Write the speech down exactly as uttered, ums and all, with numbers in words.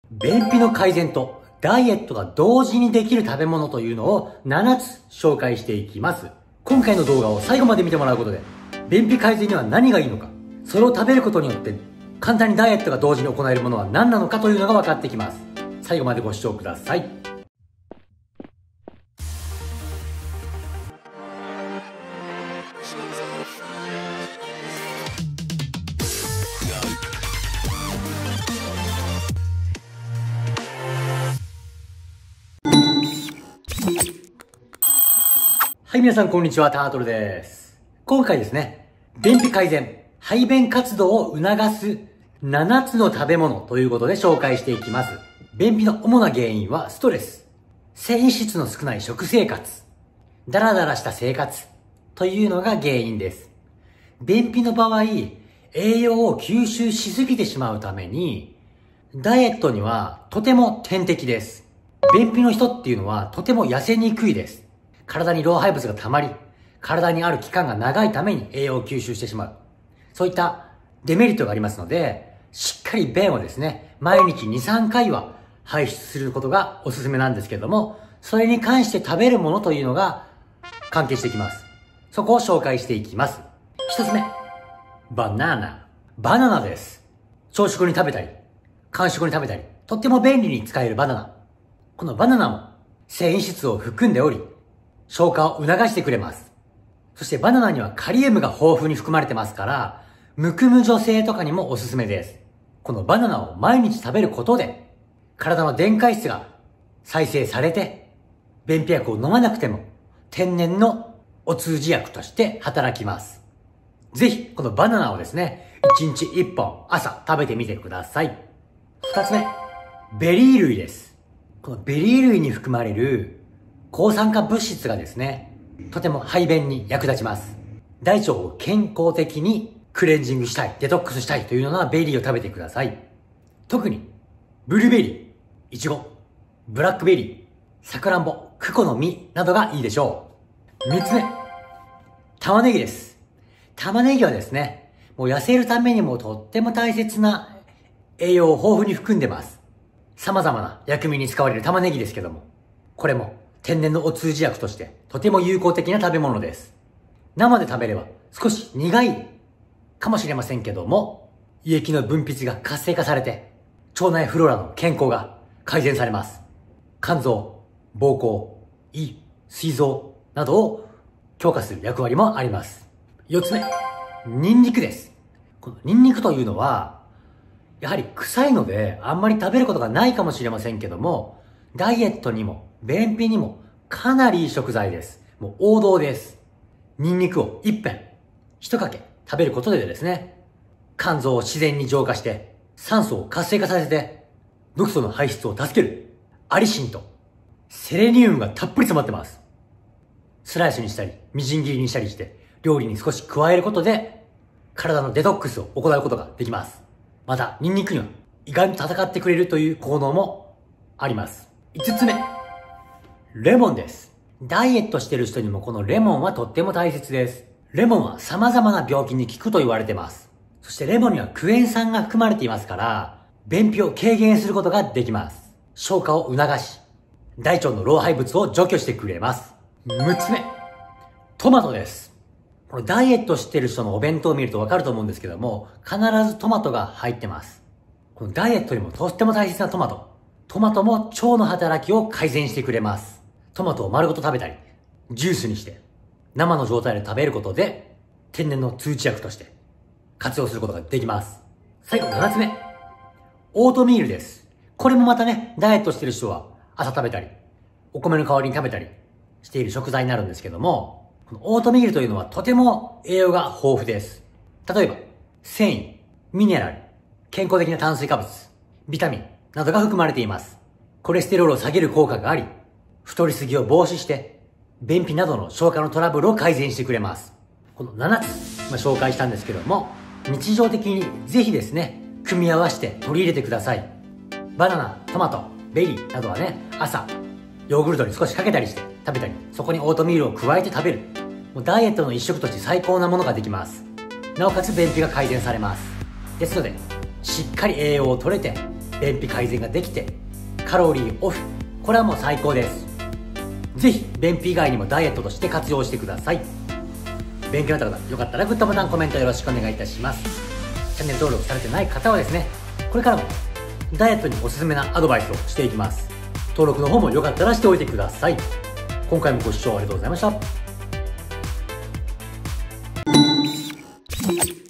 便秘の改善とダイエットが同時にできる食べ物というのをななつ紹介していきます。今回の動画を最後まで見てもらうことで、便秘改善には何がいいのか、それを食べることによって簡単にダイエットが同時に行えるものは何なのかというのが分かってきます。最後までご視聴ください。はい、皆さんこんにちは、タートルです。今回ですね、便秘改善、排便活動を促すななつの食べ物ということで紹介していきます。便秘の主な原因はストレス、繊維質の少ない食生活、ダラダラした生活というのが原因です。便秘の場合、栄養を吸収しすぎてしまうために、ダイエットにはとても天敵です。便秘の人っていうのはとても痩せにくいです。体に老廃物が溜まり、体にある期間が長いために栄養を吸収してしまう。そういったデメリットがありますので、しっかり便をですね、毎日に、さんかいは排出することがおすすめなんですけれども、それに関して食べるものというのが関係してきます。そこを紹介していきます。一つ目、バナナ。バナナです。朝食に食べたり、間食に食べたり、とっても便利に使えるバナナ。このバナナも繊維質を含んでおり、消化を促してくれます。そしてバナナにはカリウムが豊富に含まれてますから、むくむ女性とかにもおすすめです。このバナナを毎日食べることで、体の電解質が再生されて、便秘薬を飲まなくても天然のお通じ薬として働きます。ぜひこのバナナをですね、いちにちいっぽん朝食べてみてください。二つ目、ベリー類です。このベリー類に含まれる抗酸化物質がですね、とても排便に役立ちます。大腸を健康的にクレンジングしたい、デトックスしたいというのはベリーを食べてください。特に、ブルーベリー、イチゴ、ブラックベリー、サクランボ、クコの実などがいいでしょう。三つ目、玉ねぎです。玉ねぎはですね、もう痩せるためにもとっても大切な栄養を豊富に含んでます。様々な薬味に使われる玉ねぎですけども、これも天然のお通じ薬としてとても有効的な食べ物です。生で食べれば少し苦いかもしれませんけども、胃液の分泌が活性化されて、腸内フローラの健康が改善されます。肝臓、膀胱、胃、膵臓などを強化する役割もあります。四つ目、ニンニクです。このニンニクというのは、やはり臭いのであんまり食べることがないかもしれませんけども、ダイエットにも便秘にもかなりいい食材です。もう王道です。ニンニクを一片、一かけ食べることでですね、肝臓を自然に浄化して、酸素を活性化させて、毒素の排出を助ける、アリシンとセレニウムがたっぷり詰まってます。スライスにしたり、みじん切りにしたりして、料理に少し加えることで、体のデトックスを行うことができます。また、ニンニクには意外と戦ってくれるという効能もあります。五つ目、レモンです。ダイエットしてる人にもこのレモンはとっても大切です。レモンは様々な病気に効くと言われてます。そしてレモンにはクエン酸が含まれていますから、便秘を軽減することができます。消化を促し、大腸の老廃物を除去してくれます。六つ目、トマトです。これダイエットしてる人のお弁当を見るとわかると思うんですけども、必ずトマトが入ってます。このダイエットにもとっても大切なトマト。トマトも腸の働きを改善してくれます。トマトを丸ごと食べたり、ジュースにして、生の状態で食べることで、天然の通知薬として活用することができます。最後ななつ目、オートミールです。これもまたね、ダイエットしてる人は朝食べたり、お米の代わりに食べたりしている食材になるんですけども、このオートミールというのはとても栄養が豊富です。例えば、繊維、ミネラル、健康的な炭水化物、ビタミンなどが含まれています。コレステロールを下げる効果があり、太りすぎを防止して、便秘などの消化のトラブルを改善してくれます。このななつ、まあ、紹介したんですけども、日常的にぜひですね、組み合わせて取り入れてください。バナナ、トマト、ベリーなどはね、朝、ヨーグルトに少しかけたりして食べたり、そこにオートミールを加えて食べる。もうダイエットの一食として最高なものができます。なおかつ便秘が改善されます。ですので、しっかり栄養を取れて、 便秘改善ができてカロリーオフ、これはもう最高です。ぜひ便秘以外にもダイエットとして活用してください。勉強になった方、よかったらグッドボタン、コメントよろしくお願いいたします。チャンネル登録されてない方はですね、これからもダイエットにおすすめなアドバイスをしていきます。登録の方もよかったらしておいてください。今回もご視聴ありがとうございました。